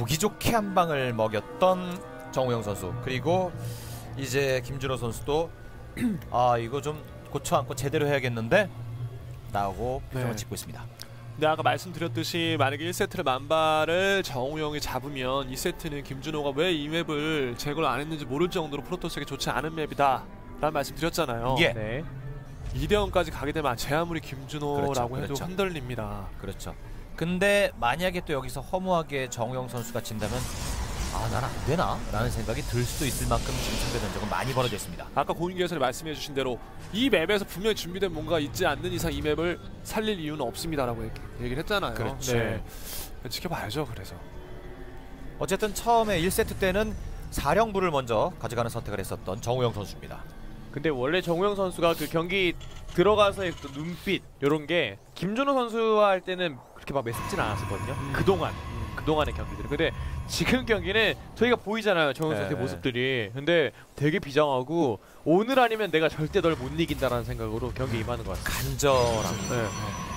보기 좋게 한 방을 먹였던 정우영 선수, 그리고 이제 김준호 선수도 아 이거 좀 고쳐 안고 제대로 해야겠는데 라고 표정을 짓고 있습니다. 네, 아까 말씀드렸듯이 만약에 1세트를 만발을 정우영이 잡으면 2세트는 김준호가 왜 이 맵을 제거를 안 했는지 모를 정도로 프로토스에게 좋지 않은 맵이다 라는 말씀 드렸잖아요. 예. 네. 2대0까지 가게 되면 제 아무리 김준호라고 해도 그렇죠. 흔들립니다. 그렇죠. 근데 만약에 또 여기서 허무하게 정우영 선수가 진다면 아, 난 안 되나? 라는 생각이 들 수도 있을 만큼 지금 상대 전적은 많이 벌어져 있습니다. 아까 고인규 해설이 말씀해 주신 대로 이 맵에서 분명히 준비된 뭔가 있지 않는 이상 이 맵을 살릴 이유는 없습니다라고 얘기를 했잖아요. 그렇죠. 네. 지켜봐야죠. 그래서 어쨌든 처음에 1세트 때는 사령부를 먼저 가져가는 선택을 했었던 정우영 선수입니다. 근데 원래 정우영 선수가 그 경기 들어가서의 또 눈빛 이런 게 김준호 선수와 할 때는 그렇게 막 매섭진 않았었거든요. 그동안의 경기들은. 근데 지금 경기는 저희가 보이잖아요, 정우영 선수의 모습들이. 근데 되게 비장하고 오늘 아니면 내가 절대 널 못 이긴다라는 생각으로 경기에 임하는 것 같아요. 간절합니다. 네.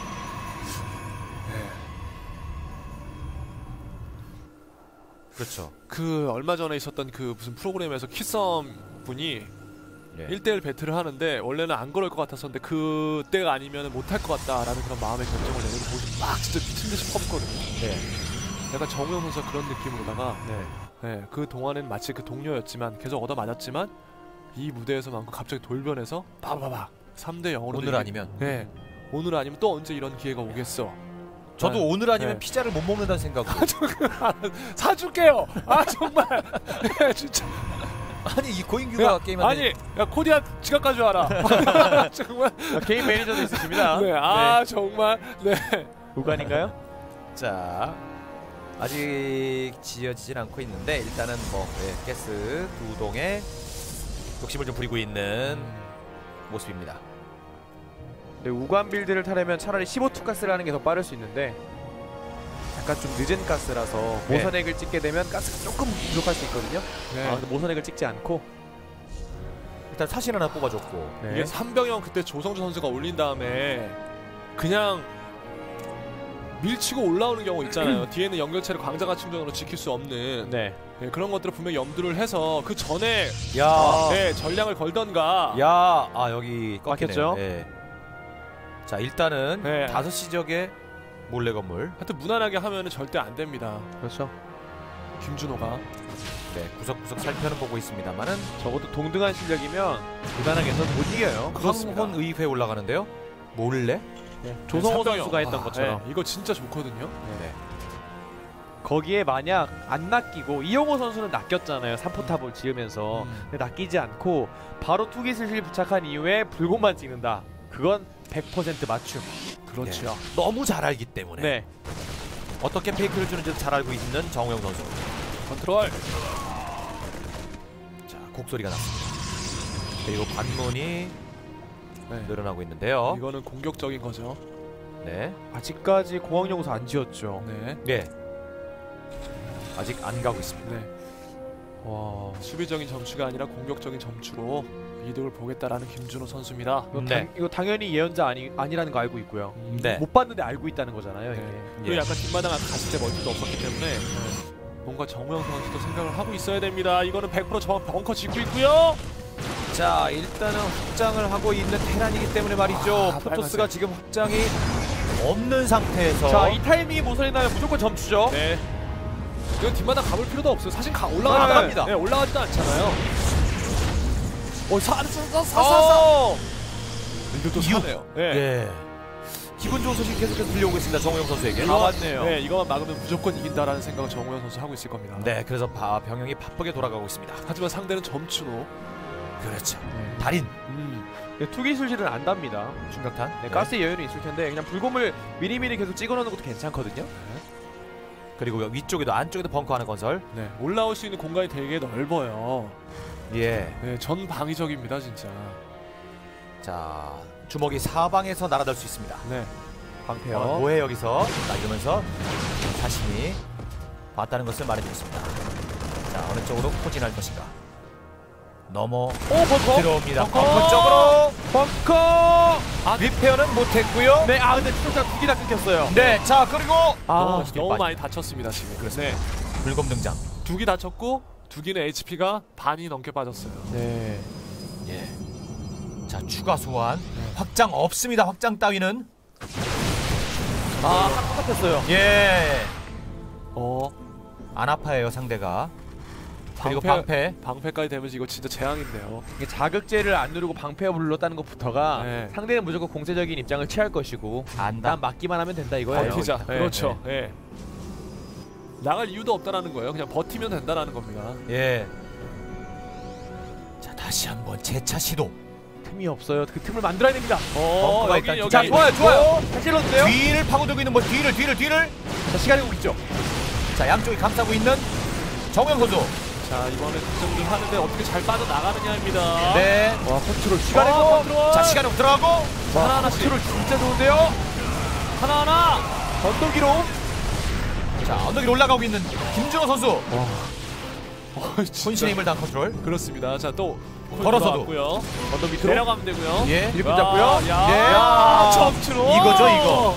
그렇죠. 그 얼마 전에 있었던 그 무슨 프로그램에서 키썸 분이 1대1 배틀을 하는데 원래는 안 그럴 것 같았었는데 그때가 아니면 못할 것 같다라는 그런 마음의 결정을 내는 거 보고 막 진짜 미친듯이 퍼붓거든요. 네. 약간 정우영 선수가 그런 느낌으로다가 그 동안은 마치 그 동료였지만 계속 얻어맞았지만 이 무대에서만큼 갑자기 돌변해서 빠바박 3대0으로 오늘 아니면 오늘 아니면 또 언제 이런 기회가 오겠어. 저도 오늘 아니면 피자를 못 먹는다는 생각으로 사줄게요. 아 정말 진짜. 아니 이 고인규가 게임하는 아니 야 코디야 지갑 가져와라. 정말 개인 매니저도 있으십니다. 네, 아 정말 네. 우간인가요? 자 아직 지어지진 않고 있는데 일단은 뭐 가스 두 동에 욕심을 좀 부리고 있는 모습입니다. 네, 우간 빌드를 타려면 차라리 15투 가스를 하는 게 더 빠를 수 있는데 약간 좀 늦은 가스라서 모선액을 찍게 되면 가스가 조금 부족할 수 있거든요. 근데 모선액을 찍지 않고 일단 사신 하나 뽑아줬고 이게 3병형 그때 조성주 선수가 올린 다음에 그냥 밀치고 올라오는 경우 있잖아요. 뒤에는 연결체를 광자가 충전으로 지킬 수 없는 그런 것들을 분명히 염두를 해서 그 전에 전량을 걸던가 여기 막혔죠. 자 일단은 5시 지역에 몰래 건물 하여튼 무난하게 하면은 절대 안 됩니다. 그렇죠. 김준호가 구석구석 살펴는 보고 있습니다만은 적어도 동등한 실력이면 무난하게 해서 못 이겨요. 황혼 의회 올라가는데요. 몰래? 조성호 선수가 했던 것처럼. 이거 진짜 좋거든요. 거기에 만약 안 낚이고 이용호 선수는 낚였잖아요. 3포탑을 지으면서. 근데 낚이지 않고 바로 투기슬실 부착한 이후에 불꽃만 찍는다. 그건 100% 맞춤. 그렇죠. 너무 잘 알기 때문에 어떻게 페이크를 주는지도 잘 알고 있는 정우영 선수. 컨트롤. 자 곡소리가 났습니다. 그리고 관문이 늘어나고 있는데요. 이거는 공격적인 거죠. 아직까지 공항연구소 안 지었죠. 아직 안 가고 있습니다. 와, 수비적인 점추가 아니라 공격적인 점추로 이득을 보겠다라는 김준호 선수입니다. 이거 당연히 예언자 아니라는 거 알고 있고요. 못 봤는데 알고 있다는 거잖아요. 이게. 또 약간 뒷마당 갔을 때 멀티도 없었기 때문에 뭔가 정우영 선수도 생각을 하고 있어야 됩니다. 이거는 100% 벙커 짓고 있고요. 자 일단은 확장을 하고 있는 테란이기 때문에 말이죠. 프로토스가 지금 확장이 없는 상태에서 자 이 타이밍에 모선이 나면 무조건 점추죠. 이거 뒷마당 가볼 필요도 없어요. 사실 올라갑니다. 올라가지도 않잖아요. 이것도 사네요. 기분 좋은 소식 계속해서 들려오고 있습니다. 정우영 선수에게. 다 왔네요. 이거만 막으면 무조건 이긴다라는 생각을 정우영 선수 하고 있을 겁니다. 그래서 병영이 바쁘게 돌아가고 있습니다. 하지만 상대는 점추노. 그렇죠. 달인. 투기술실은 안 답니다. 중각탄. 가스 여유는 있을 텐데 그냥 불곰을 미리미리 계속 찍어놓는 것도 괜찮거든요. 그리고 위쪽에도 안쪽에도 벙커 하나 건설. 올라올 수 있는 공간이 되게 넓어요. 전방위적입니다 진짜. 자 주먹이 사방에서 날아들 수 있습니다. 방패요. 뭐해 여기서 이러면서 자신이 봤다는 것을 말해주고 있습니다. 자 어느 쪽으로 포진할 것인가. 넘어 벙커 들어옵니다. 벙커 쪽으로 벙커. 리페어는 못했고요. 근데 추적자 2개 다 끊겼어요. 자 그리고 너무 많이 다쳤습니다 지금. 불검 등장. 두기 다쳤고 두기는 HP가 반이 넘게 빠졌어요. 네. 예. 자, 추가 소환. 확장 없습니다. 확장 따위는. 똑같았어요. 예. 안 아파해요 상대가. 그리고 방패까지 되면 이거 진짜 재앙인데요. 이게 자극제를 안 누르고 방패업을 눌렀다는 것부터가 네. 상대는 무조건 공세적인 입장을 취할 것이고 난 막기만 하면 된다 이거예요. 버티자. 네. 그렇죠. 예. 나갈 이유도 없다라는 거예요. 그냥 버티면 된다라는 겁니다. 예. 자, 다시 한번 재차 시도. 틈이 없어요. 그 틈을 만들어야 됩니다. 벙커가 여기 일단 여기. 자, 좋아요. 다시 찔렀는데요. 뒤를 파고들고 있는 뒤를. 자, 시간이 오고 있죠. 자, 양쪽이 감싸고 있는 정우영 선수. 자, 이번에 득점을 하는데 어떻게 잘 빠져나가느냐입니다. 네. 와, 컨트롤 컨트롤. 자, 시간으로 들어가고. 하나하나씩. 컨트롤 진짜 좋은데요. 하나하나. 언덕 위로. 자, 언덕 위로 올라가고 있는 김준호 선수. 진짜. 혼신의 힘을 다한 컨트롤. 그렇습니다. 자, 또 걸어서도. 언덕 밑으로 내려가면 되고요. 예. 일꾼 잡고요. 야, 점수로. 이거죠, 이거.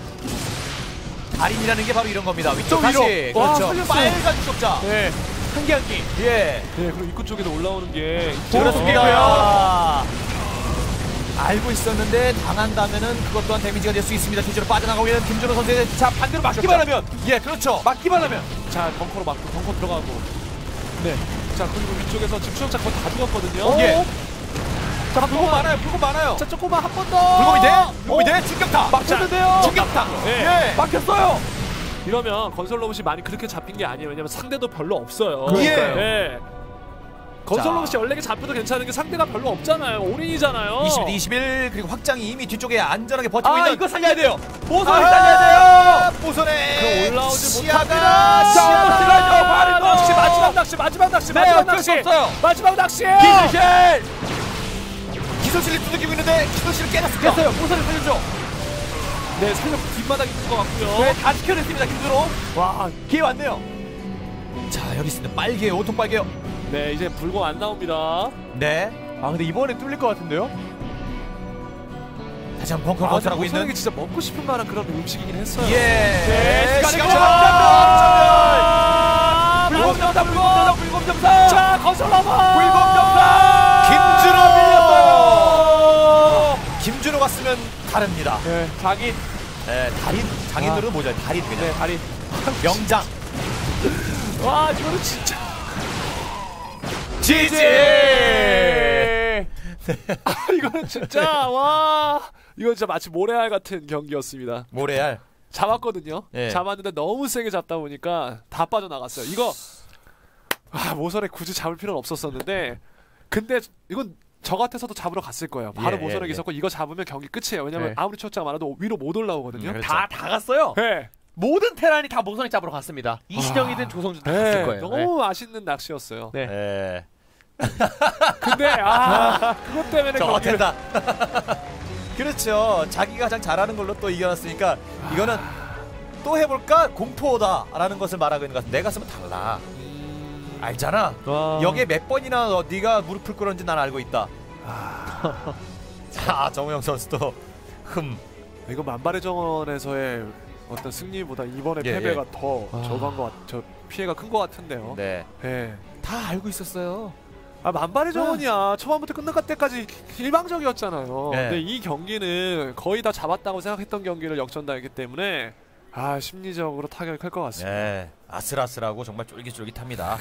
달인이라는 게 바로 이런 겁니다. 위쪽 다시. 위로. 와, 그렇죠. 살렸어. 빨간 추적자. 네. 한 개. 예. 네, 그리고 입구 쪽에도 올라오는 게 그렇습니다. 알고 있었는데 당한다면은 그것 또한 데미지가 될 수 있습니다. 뒤로 빠져나가고 있는 김준호 선수의 자, 반대로 막기만 하면. 예, 그렇죠. 막기만 하면. 자, 벙커로 막고 벙커 들어가고. 네. 자, 그리고 위쪽에서 지금 추적자 거의 다 죽었거든요. 예. 자, 불금 많아요. 자, 조금만 한 번 더. 불금이 돼? 충격타. 막혔는데요. 충격타. 네. 예. 막혔어요. 이러면 건설 로봇이 많이 그렇게 잡힌 게 아니에요. 왜냐면 상대도 별로 없어요. 그러니까요. 네. 건설 로봇이 14개 잡혀도 괜찮은 게 상대가 별로 없잖아요. 올인이잖아요. 21대 21 그리고 확장이 이미 뒤쪽에 안전하게 버티고 있는. 이거 살려야 돼요. 보선을 살려야 돼요. 보선에 올라오지 시야가 시야가 마지막 낚시. 마지막 낚시. 기술실을 두들기고 있는데 기술실을 깨놨습니다. 됐어요. 보선을 살려줘. 네, 살려 뒷바닥 있는 것 같고요. 네, 다 지켜냈습니다. 김준호. 와, 기회 왔네요. 자, 여기 있는 빨개요. 오통 빨개요. 네, 이제 불공 안 나옵니다. 네. 근데 이번에 뚫릴 것 같은데요? 다시 한번 벙커를 건설하고 있는. 게 진짜 먹고 싶은 만한 그런 음식이긴 했어요. 예. 네, 시간이 시간이 없다. 불검점사. 자, 건설 로봇. 김준호 밀렸어요. 김준호가 쓰면 다릅니다. 네, 자기. 네, 달인. 장인으로는 뭐죠? 달인 그냥. 네, 다리. 명장. 와, 이거는 진짜. 지지. 이거는 진짜 와. 이건 진짜 마치 모래알 같은 경기였습니다. 모래알. 잡았거든요. 예. 잡았는데 너무 세게 잡다 보니까 다 빠져나갔어요. 이거 모선에 굳이 잡을 필요는 없었었는데 근데 이건 저 같아서도 잡으러 갔을 거예요. 바로 모선에 있었고 이거 잡으면 경기 끝이에요. 왜냐면 네. 아무리 추적자가 많아도 위로 못 올라오거든요. 그렇죠. 다 갔어요. 네. 모든 테란이 다 모선에 잡으러 갔습니다. 이시정이든 조성준 다 네. 갔을 거예요. 너무 맛있는 낚시였어요. 네. 예. 근데 그것 때문에 저 경기를 된다. 그렇죠. 자기가 가장 잘하는 걸로 또 이겨놨으니까 이거는 또 해볼까? 공포다라는 것을 말하고 있는 것 같아. 내가 쓰면 달라. 알잖아. 여기에 몇 번이나 네가 무릎을 꿇었는지 난 알고 있다. 자, 정우영 선수도 이거 만발의 정원에서의 어떤 승리보다 이번에 예, 패배가 더 저 피해가 큰 것 같은데요. 네. 네. 다 알고 있었어요. 만발의 정원이야. 초반부터 끝날 때까지 일방적이었잖아요. 네. 근데 이 경기는 거의 다 잡았다고 생각했던 경기를 역전당했기 때문에 심리적으로 타격이 클 것 같습니다. 네. 아슬아슬하고 정말 쫄깃쫄깃합니다.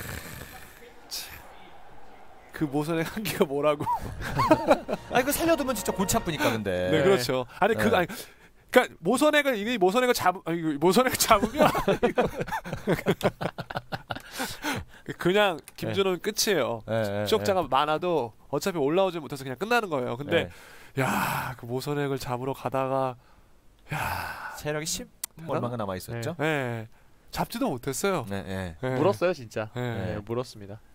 그 모선의 한계가 뭐라고? 아니 그 살려두면 진짜 골치 아프니까 근데. 네, 그렇죠. 아니 네. 그러니까 모선액을 잡으면 그냥 김준호는 끝이에요. 네, 추적자가 많아도 어차피 올라오지 못해서 그냥 끝나는 거예요. 근데 네. 그 모선액을 잡으러 가다가 체력이 10 얼마가 남아 있었죠? 잡지도 못했어요. 네. 물었어요 진짜. 네. 물었습니다.